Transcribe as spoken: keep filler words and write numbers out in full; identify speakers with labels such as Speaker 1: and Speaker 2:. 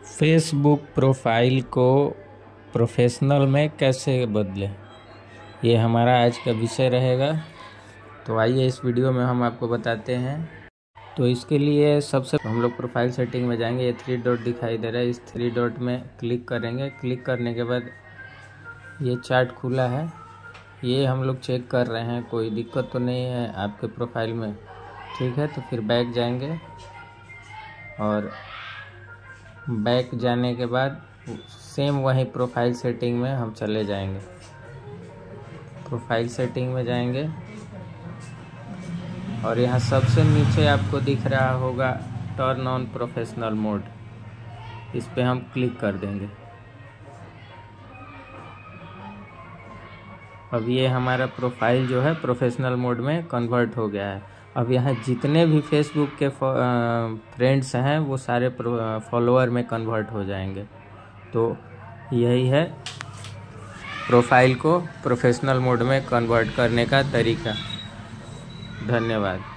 Speaker 1: Facebook profile को professional में कैसे बदलें, ये हमारा आज का विषय रहेगा। तो आइए इस वीडियो में हम आपको बताते हैं। तो इसके लिए सबसे हम लोग प्रोफाइल सेटिंग में जाएंगे। ये थ्री डॉट दिखाई दे रहा है, इस थ्री डॉट में क्लिक करेंगे। क्लिक करने के बाद ये चार्ट खुला है, ये हम लोग चेक कर रहे हैं कोई दिक्कत तो नहीं है आपके प्रोफाइल में। ठीक है, तो फिर बैक जाएंगे और बैक जाने के बाद सेम वही प्रोफाइल सेटिंग में हम चले जाएंगे। प्रोफाइल सेटिंग में जाएंगे और यहाँ सबसे नीचे आपको दिख रहा होगा टर्न ऑन प्रोफेशनल मोड, इस पे हम क्लिक कर देंगे। अब ये हमारा प्रोफाइल जो है प्रोफेशनल मोड में कन्वर्ट हो गया है। अब यहाँ जितने भी फेसबुक के फ्रेंड्स हैं वो सारे फॉलोअर में कन्वर्ट हो जाएंगे। तो यही है प्रोफाइल को प्रोफेशनल मोड में कन्वर्ट करने का तरीका। धन्यवाद।